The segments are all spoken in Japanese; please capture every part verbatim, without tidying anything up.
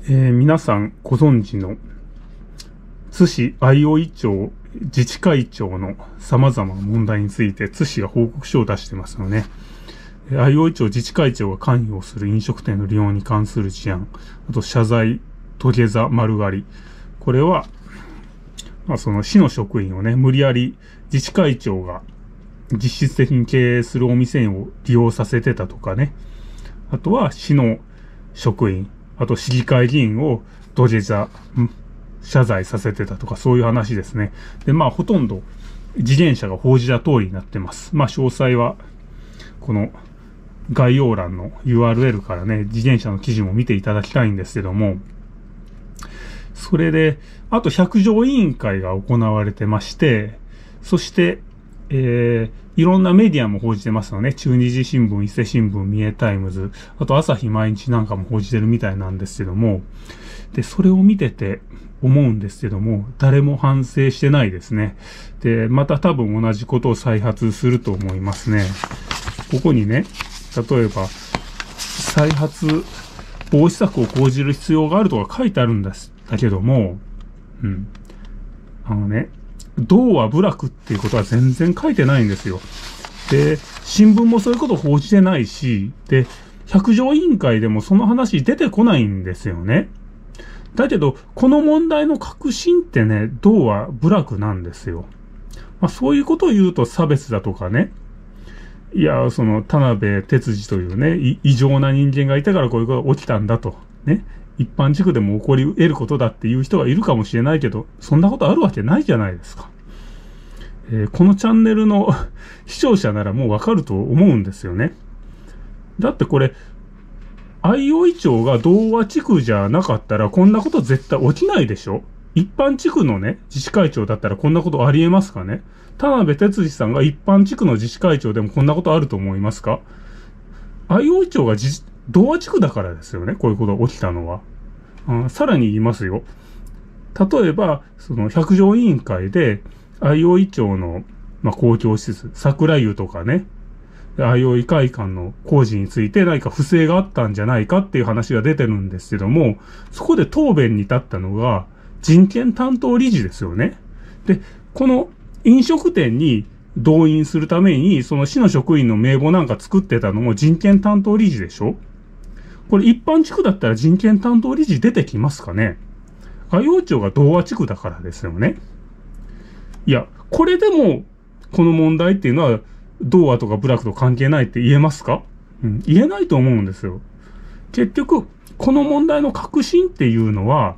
えー皆さんご存知の津市相生町自治会長の様々な問題について津市が報告書を出してますよね。えー相生町自治会長が関与する飲食店の利用に関する事案、あと謝罪、土下座、丸刈り。これは、まあその市の職員をね、無理やり自治会長が実質的に経営するお店を利用させてたとかね。あとは市の職員、あと市議会議員を土下座、謝罪させてたとか、そういう話ですね。で、まあ、ほとんど、自転車が報じた通りになってます。まあ、詳細は、この概要欄の ユーアールエル からね、自転車の記事も見ていただきたいんですけども、それで、あと百条委員会が行われてまして、そして、えー、いろんなメディアも報じてますよね。中日新聞、伊勢新聞、三重タイムズ、あと朝日毎日なんかも報じてるみたいなんですけども、で、それを見てて思うんですけども、誰も反省してないですね。で、また多分同じことを再発すると思いますね。ここにね、例えば、再発防止策を講じる必要があるとか書いてあるんです。だけども、うん。あのね、道は部落っていうことは全然書いてないんですよ。で、新聞もそういうことを報じてないし、で、百条委員会でもその話出てこないんですよね。だけど、この問題の核心ってね、道は部落なんですよ。まあ、そういうことを言うと差別だとかね。いや、その、田辺哲司というね、異常な人間がいたからこういうことが起きたんだと。ね。一般地区でも起こり得ることだっていう人がいるかもしれないけど、そんなことあるわけないじゃないですか。えー、このチャンネルの視聴者ならもうわかると思うんですよね。だってこれ、相生町が同和地区じゃなかったらこんなこと絶対起きないでしょ。一般地区のね、自治会長だったらこんなことありえますかね。田辺哲司さんが一般地区の自治会長でもこんなことあると思いますか。相生町が自同和地区だからですよね、こういうことが起きたのは。うん、さらに言いますよ。例えば、その百条委員会で、相生町の、まあ、公共施設、桜湯とかね、相生会館の工事について何か不正があったんじゃないかっていう話が出てるんですけども、そこで答弁に立ったのが人権担当理事ですよね。で、この飲食店に動員するために、その市の職員の名簿なんか作ってたのも人権担当理事でしょ。これ一般地区だったら人権担当理事出てきますかね。相生町が同和地区だからですよね。いや、これでも、この問題っていうのは、同和とか部落と関係ないって言えますか？うん、言えないと思うんですよ。結局、この問題の核心っていうのは、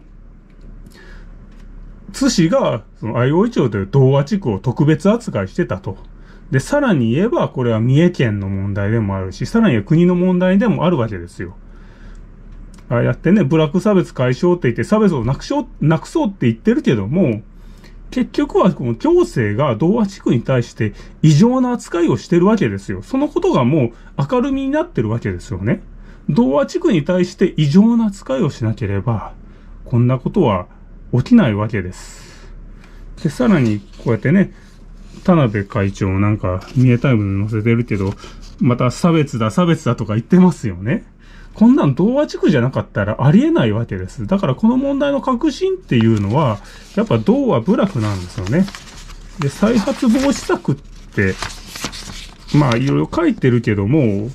津市が、その相生町という同和地区を特別扱いしてたと。で、さらに言えば、これは三重県の問題でもあるし、さらには国の問題でもあるわけですよ。ああやってね、部落差別解消って言って、差別をなくしょう、なくそうって言ってるけども、結局はこの行政が同和地区に対して異常な扱いをしてるわけですよ。そのことがもう明るみになってるわけですよね。同和地区に対して異常な扱いをしなければ、こんなことは起きないわけです。で、さらにこうやってね、田辺会長なんか三重タイムに載せてるけど、また差別だ差別だとか言ってますよね。こんなん同和地区じゃなかったらありえないわけです。だからこの問題の核心っていうのは、やっぱ同和部落なんですよね。で、再発防止策って、まあいろいろ書いてるけども、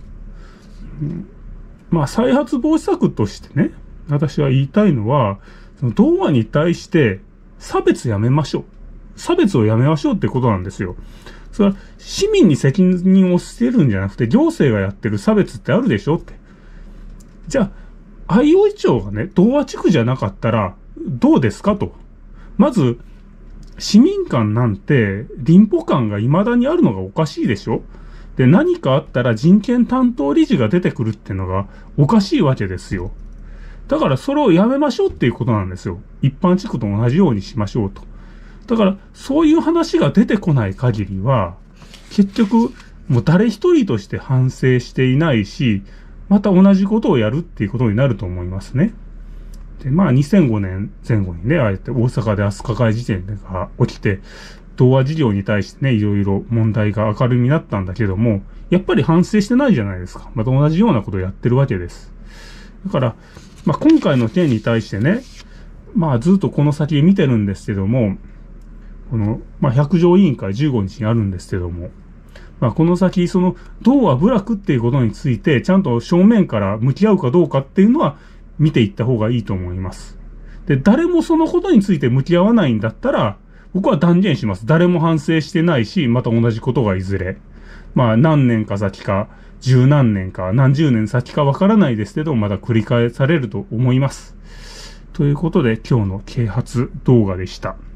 まあ再発防止策としてね、私は言いたいのは、その同和に対して差別やめましょう。差別をやめましょうってことなんですよ。それは市民に責任を捨てるんじゃなくて、行政がやってる差別ってあるでしょって。じゃあ、相生町がね、同和地区じゃなかったら、どうですかと。まず、市民間なんて、臨歩感が未だにあるのがおかしいでしょ。で、何かあったら人権担当理事が出てくるってのがおかしいわけですよ。だからそれをやめましょうっていうことなんですよ。一般地区と同じようにしましょうと。だから、そういう話が出てこない限りは、結局、もう誰一人として反省していないし、また同じことをやるっていうことになると思いますね。で、まあにせんごねんぜん後にね、ああやって大阪で飛鳥会事件が起きて、同和事業に対してね、いろいろ問題が明るみになったんだけども、やっぱり反省してないじゃないですか。また同じようなことをやってるわけです。だから、 まあ、今回の件に対してね、まあ、ずっとこの先見てるんですけども、この、まあ、百条委員会じゅうごにちにあるんですけども、まあ、この先、その、銅は部落っていうことについて、ちゃんと正面から向き合うかどうかっていうのは、見ていった方がいいと思います。で、誰もそのことについて向き合わないんだったら、僕は断言します。誰も反省してないし、また同じことがいずれ。まあ、何年か先か、十何年か、何十年先かわからないですけど、まだ繰り返されると思います。ということで、今日の啓発動画でした。